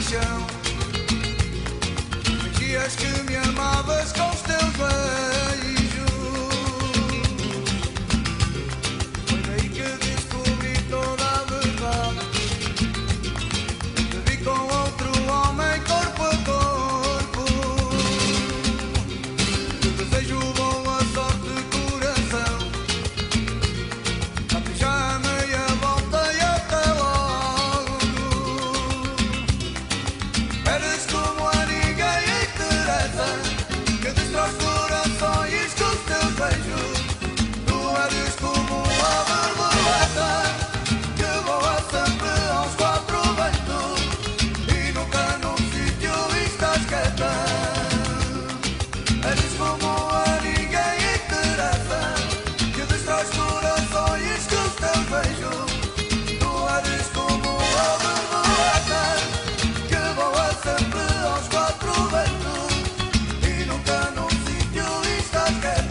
paixão. Dias que me amavas com os teus beijos. Foi daí que descobri toda a verdade. Te vi com outro homem corpo a corpo. Te desejo boa sorte, coração. A já a meia volta e até logo. Eres como a ninguém interessa, que destrói corações com os teus beijos. Tu eres como a borboleta que voa sempre aos quatro ventos e nunca num sítio estás quieta. Eres como a ninguém interessa, que destrói corações com os teus beijos. Tu eres como a borboleta que voa sempre aos quatro ventos e nunca num sítio estás quieta.